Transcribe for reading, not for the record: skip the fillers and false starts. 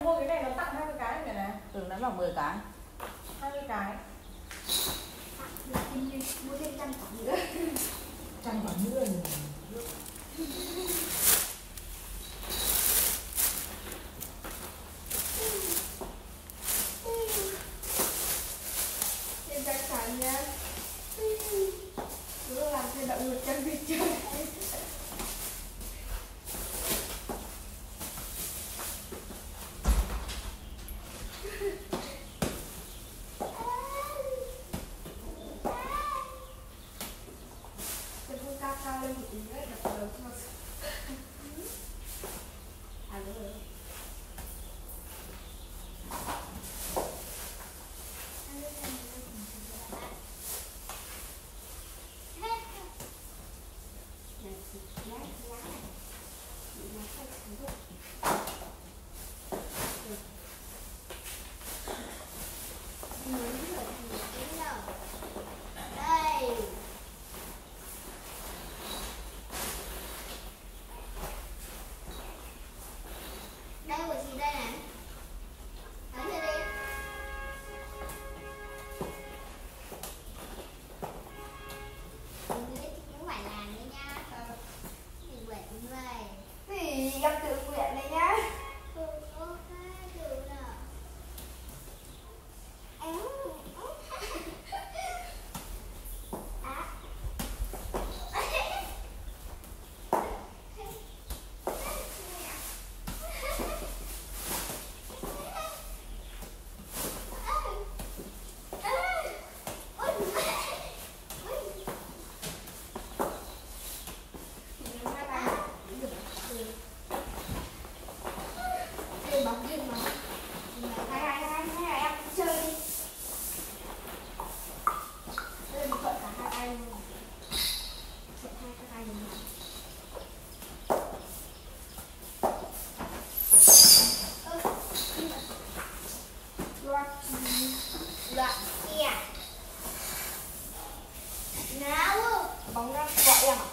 Mua cái này nó tặng 20 cái này này. Tưởng nó bảo 10 cái. 20 cái. Mua thêm 100 quả nữa. 100 quả nữa. Thêm chắc chắn nhá. Đúng là làm thêm động lực cho việc chơi. Cao lên một tí nữa đập đầu cho à đúng rồi. Đây của chị đây này. Nói cho đi. Chị cũng phải làm đấy nha. Chị quẹt cũng vậy. Thì em tự quyện đấy nhá. Ok, được nào. Loạn kia. Nào bóng ra gọi em à?